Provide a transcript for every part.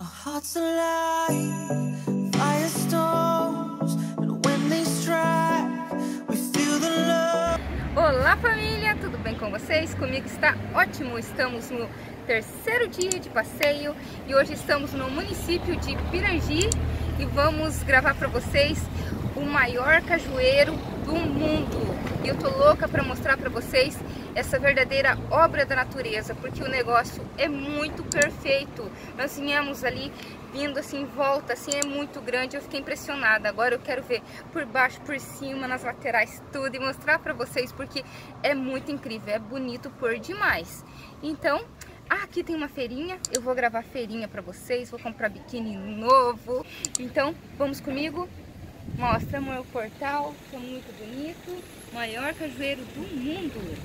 Our hearts alive, firestorms, and when they strike, we feel the love. Olá família, tudo bem com vocês? Comigo está ótimo, estamos no terceiro dia de passeio e hoje estamos no município de Pirangi e vamos gravar para vocês o maior cajueiro do mundo. E eu tô louca para mostrar para vocês essa verdadeira obra da natureza, porque o negócio é muito perfeito. Nós viemos ali, vindo assim em volta, assim é muito grande, eu fiquei impressionada. Agora eu quero ver por baixo, por cima, nas laterais, tudo e mostrar para vocês, porque é muito incrível, é bonito por demais. Então, aqui tem uma feirinha, eu vou gravar feirinha para vocês, vou comprar biquíni novo. Então, vamos comigo? Mostra meu portal, que é muito bonito, maior cajueiro do mundo.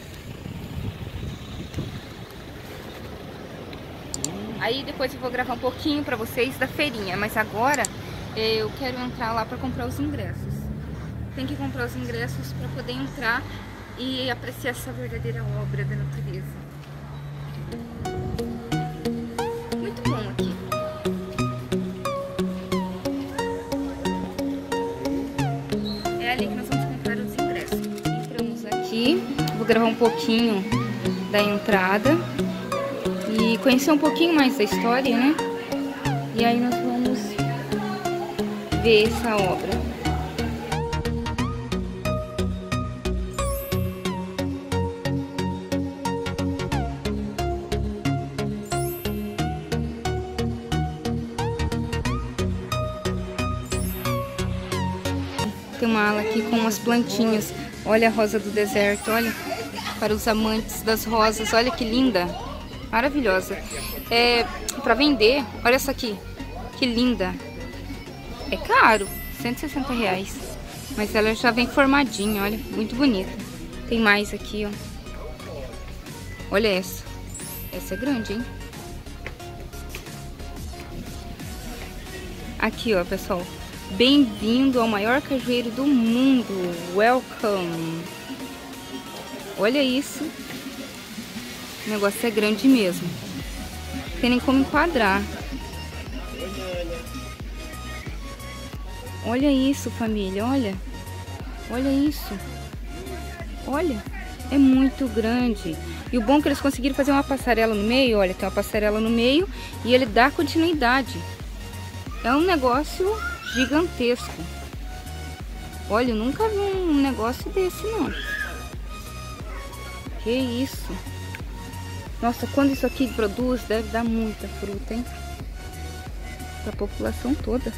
Aí depois eu vou gravar um pouquinho pra vocês da feirinha, mas agora eu quero entrar lá pra comprar os ingressos. Tem que comprar os ingressos pra poder entrar e apreciar essa verdadeira obra da natureza. Muito bom aqui. É ali que nós vamos comprar os ingressos. Entramos aqui, vou gravar um pouquinho da entrada e conhecer um pouquinho mais da história, né? E aí nós vamos ver essa obra. Tem uma ala aqui com umas plantinhas. Olha a rosa do deserto, olha. Para os amantes das rosas, olha que linda. Maravilhosa. É para vender. Olha essa aqui. Que linda. É caro. R$160. Mas ela já vem formadinha, olha. Muito bonita. Tem mais aqui, ó. Olha essa. Essa é grande, hein? Aqui, ó, pessoal. Bem-vindo ao maior cajueiro do mundo. Welcome. Olha isso. O negócio é grande mesmo. Não tem nem como enquadrar. Olha isso, família. Olha. Olha isso. Olha. É muito grande. E o bom é que eles conseguiram fazer uma passarela no meio. Olha, tem uma passarela no meio. E ele dá continuidade. É um negócio gigantesco. Olha, eu nunca vi um negócio desse, não. Que isso. Nossa, quando isso aqui produz, deve dar muita fruta, hein? Pra população toda.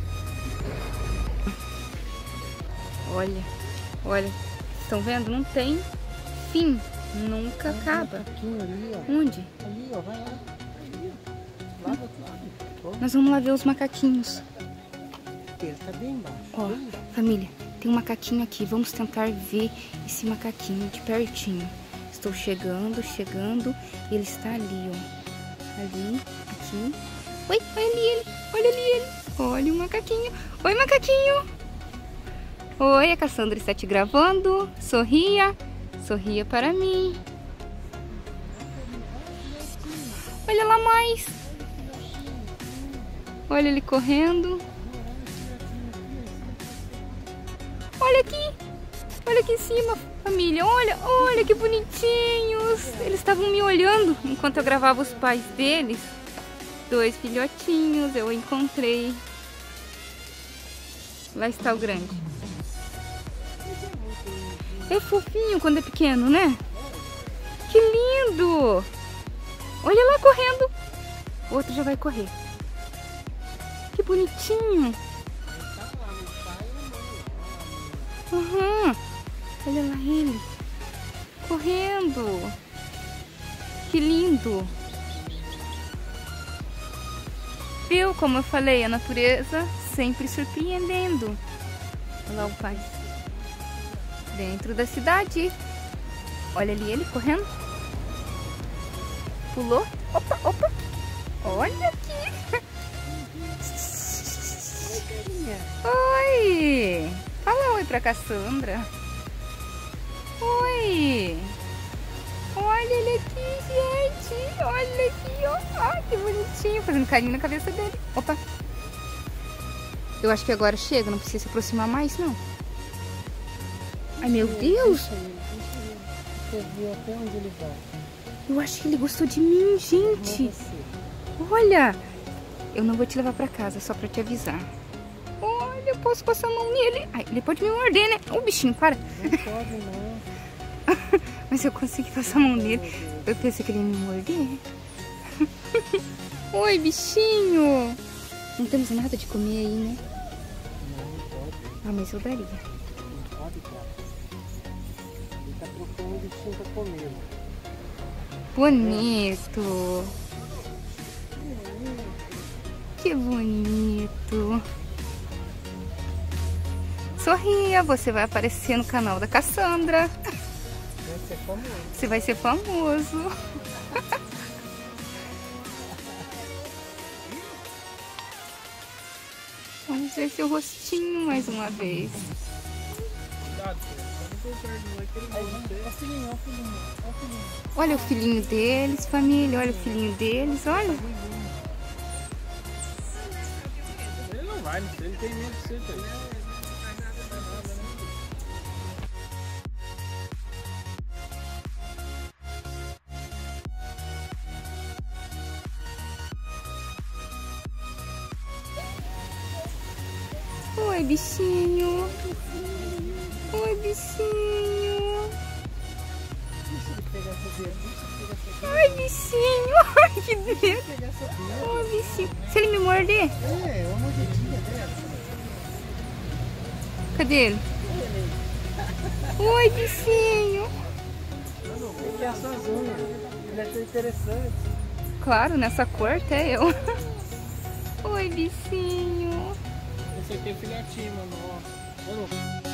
Olha, olha. Estão vendo? Não tem fim. Nunca acaba. Onde? Ali, ó, vai lá. Nós vamos lá ver os macaquinhos. Ele tá bem embaixo. Ó, família, tem um macaquinho aqui. Vamos tentar ver esse macaquinho de pertinho. Estou chegando. Ele está ali, ó. Ali, aqui. Oi, olha ali ele. Olha ali ele. Olha o macaquinho. Oi, macaquinho. Oi, a Cassandra está te gravando. Sorria. Sorria para mim. Olha lá mais. Olha ele correndo. Olha aqui em cima, família, olha que bonitinhos. Eles estavam me olhando enquanto eu gravava os pais deles. 2 filhotinhos, eu encontrei. Lá está o grande. É fofinho quando é pequeno, né? Que lindo! Olha lá correndo. O outro já vai correr. Que bonitinho. Uhum. Olha lá ele correndo. Que lindo. Viu como eu falei? A natureza sempre surpreendendo. Olha lá o pai. Dentro da cidade. Olha ali ele correndo. Pulou. Opa, opa. Olha aqui. Oi. Fala oi pra Cassandra. Oi. Olha ele aqui, gente. Olha aqui, ó. Ai, que bonitinho. fazendo carinho na cabeça dele. Opa. Eu acho que agora chega, não precisa se aproximar mais, não. Ai, meu Deus. Você viu até onde ele vai? Eu acho que ele gostou de mim, gente. Olha. Eu não vou te levar pra casa, só pra te avisar. Olha, eu posso passar a mão nele. Ai, ele pode me morder, né? Ô, bichinho, para. Não pode, não. Mas eu consegui passar a mão nele. Eu pensei que ele ia me morder. Oi, bichinho. Não temos nada de comer aí, né? Não pode. Ah, mas eu daria. Não pode, cara. Ele tá procurando um bichinho pra comer. Bonito. Que bonito. Sorria, você vai aparecer no canal da Cassandra. Vai ser famoso. Você vai ser famoso. Vamos ver seu rostinho mais uma vez. Olha o filhinho deles, família. Olha o filhinho deles, olha. Ele não vai, ele tem medo de ser também. Oi, bichinho. Oi, bichinho. Ai, bichinho. Ai, que Deus. Oi, bichinho. Se ele me morder? É uma mordidinha dela. Cadê ele? Oi, bichinho. Ele quer as suas unhas. Ele é tão interessante. Claro, nessa cor até eu. Oi, bichinho. Esse aqui é filhotinho, mano. Ó.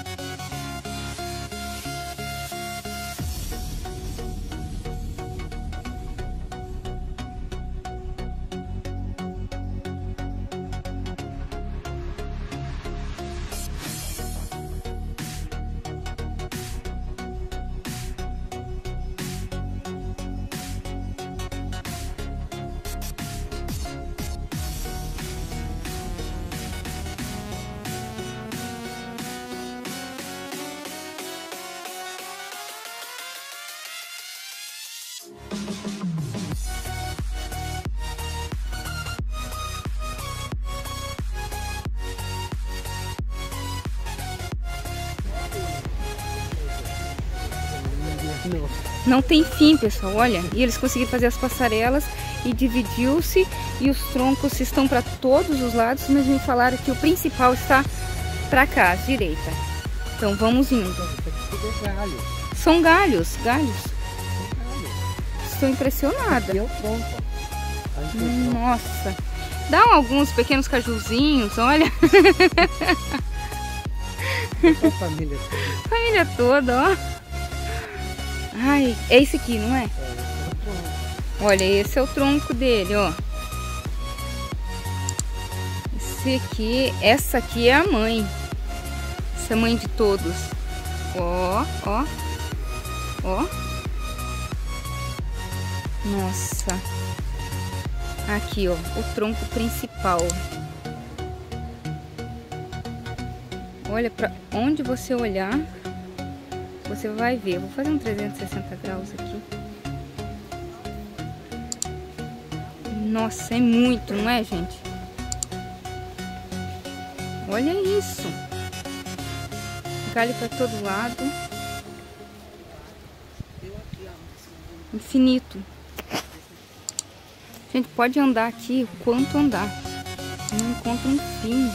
Não tem fim, pessoal, olha. E eles conseguiram fazer as passarelas e dividiu-se. E os troncos estão para todos os lados, mas me falaram que o principal está para cá, à direita. Então vamos indo. Tudo é galho. São galhos, galhos. Estou impressionada. E é o tronco. Nossa. Dá alguns pequenos cajuzinhos, olha. A família toda. Família toda, ó. Ai, é esse aqui, não é? Olha, esse é o tronco dele, ó. Esse aqui, essa aqui é a mãe. Essa é a mãe de todos. Ó, ó, ó. Nossa. Aqui, ó, o tronco principal. Olha, pra onde você olhar, você vai ver. Eu vou fazer um 360 graus aqui. Nossa, é muito, não é, gente? Olha isso. Galho para todo lado. Infinito. Gente, pode andar aqui o quanto andar. Não encontra um fim.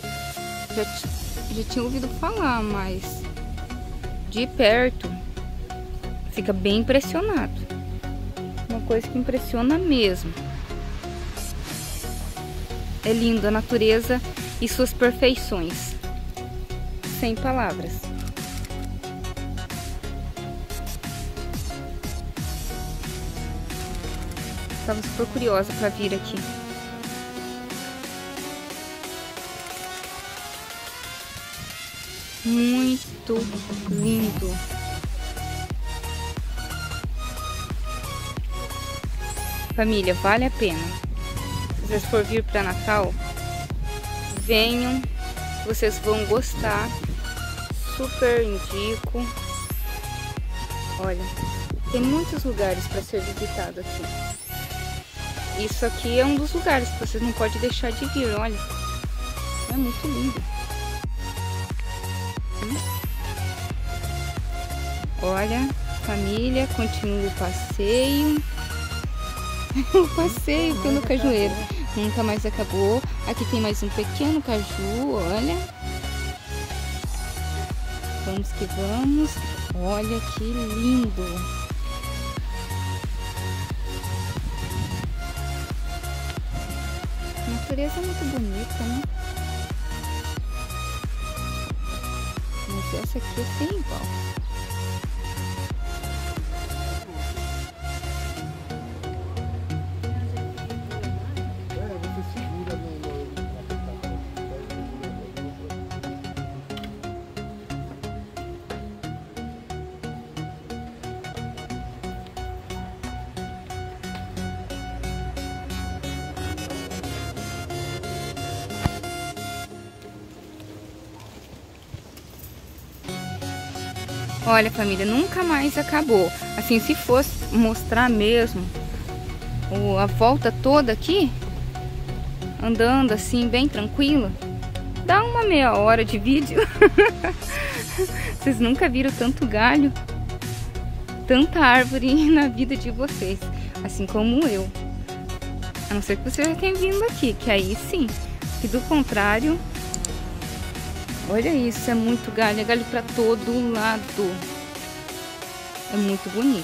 Já tinha ouvido falar, mas de perto fica bem impressionado. Uma coisa que impressiona mesmo. É lindo a natureza e suas perfeições. Sem palavras. Estava super curiosa para vir aqui. Muito lindo. Família, vale a pena. Se vocês for vir para Natal, venham, vocês vão gostar. Super indico. Olha, tem muitos lugares para ser visitado aqui. Isso aqui é um dos lugares que vocês não podem deixar de vir, olha. É muito lindo. Olha, família, continua o passeio. O passeio pelo cajueiro. Nunca mais acabou. Aqui tem mais um pequeno caju, olha. Vamos que vamos. Olha que lindo. A natureza é muito bonita, né? Mas essa aqui é sem igual. Olha, família, nunca mais acabou. Assim, se fosse mostrar mesmo a volta toda aqui, andando assim, bem tranquilo, dá uma meia hora de vídeo. Vocês nunca viram tanto galho, tanta árvore na vida de vocês, assim como eu. A não ser que você já tenha vindo aqui, que aí sim. E do contrário... Olha isso, é muito galho, é galho pra todo lado. É muito bonito.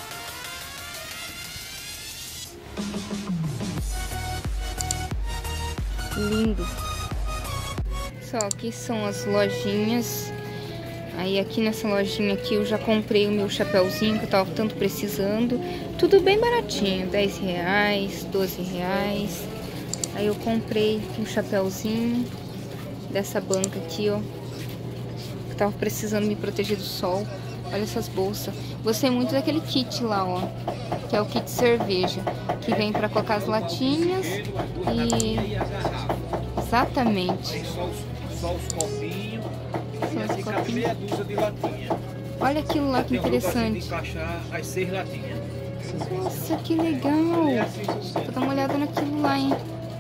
Lindo. Só aqui são as lojinhas. Aí aqui nessa lojinha aqui eu já comprei o meu chapéuzinho que eu tava tanto precisando. Tudo bem baratinho, R$10, R$12. Aí eu comprei um chapéuzinho dessa banca aqui, ó. Tava precisando me proteger do sol. Olha essas bolsas. Gostei muito daquele kit lá, ó, que é o kit cerveja, que vem para colocar as latinhas e... Exatamente. Só os copinhos. E cabe meia dúzia de latinha. Olha aquilo lá, que interessante. De encaixar as 6 latinhas. Nossa, que legal. Vou dar uma olhada naquilo lá, hein.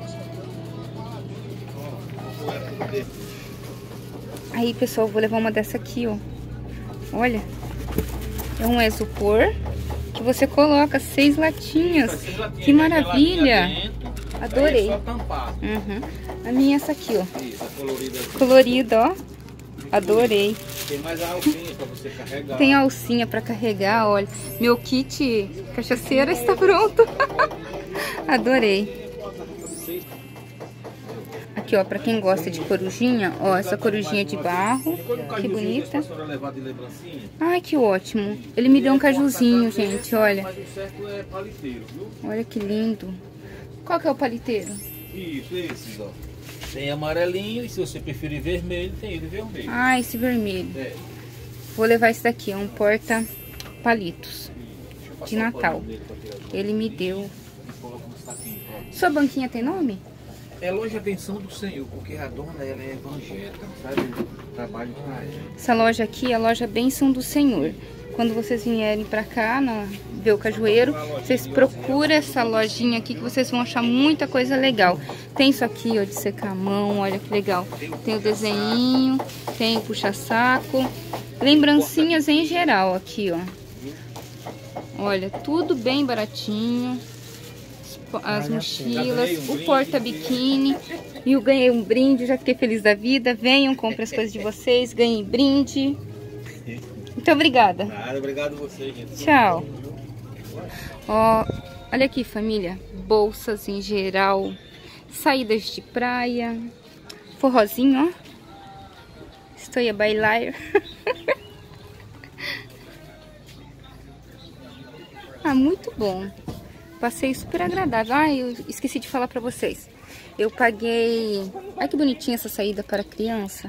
Aí, pessoal, vou levar uma dessa aqui, ó. Olha. É um isopor que você coloca 6 latinhas. Que maravilha. Adorei. A minha é essa aqui, ó. Colorida, ó. Adorei. Tem mais a alcinha pra você carregar. Tem alcinha pra carregar, olha. Meu kit cachaceira está pronto. Adorei. Aqui, ó, pra quem gosta de corujinha, ó, essa corujinha de barro, que bonita. Ai, que ótimo. Ele me deu um cajuzinho, gente, olha. Olha que lindo. Qual que é o paliteiro? Isso, esses, ó. Tem amarelinho e se você preferir vermelho, tem ele vermelho. Ah, esse vermelho. É. Vou levar esse daqui, é um porta-palitos de Natal. Ele me deu. Sua banquinha tem nome? É Loja Benção do Senhor, porque a dona ela é evangélica, sabe? Trabalho com ela. Essa loja aqui é a Loja Benção do Senhor. Quando vocês vierem pra cá, ver o cajueiro, vocês procuram essa lojinha aqui que vocês vão achar muita coisa legal. Tem isso aqui, ó, de secar a mão, olha que legal. Tem o desenhinho, tem o puxa-saco, lembrancinhas em geral aqui, ó. Olha, tudo bem baratinho. As mochilas, o porta-biquíni. E eu ganhei um brinde, já fiquei feliz da vida. Venham, comprem as coisas de vocês, ganhem brinde. Muito obrigada. Nada, obrigado a você, gente. Tchau. Ó, olha aqui, família. Bolsas em geral. Saídas de praia. Forrozinho, ó. Estou a bailar. Ah, muito bom. Passeio super agradável. Ah, eu esqueci de falar pra vocês. Eu paguei... Olha que bonitinha essa saída para criança.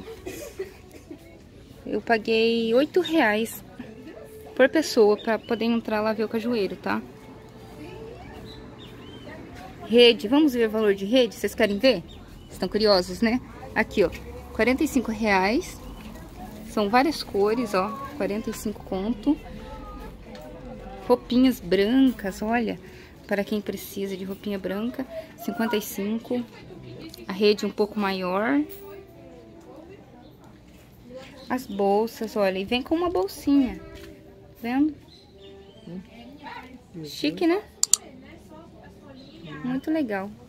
Eu paguei R$8 por pessoa pra poder entrar lá ver o cajueiro, tá? Rede, vamos ver o valor de rede? Vocês querem ver? Estão curiosos, né? Aqui, ó, R$45. São várias cores, ó, 45 conto. Roupinhas brancas, olha, para quem precisa de roupinha branca, 55. A rede um pouco maior. As bolsas, olha, e vem com uma bolsinha, tá vendo? Chique, né? Muito legal.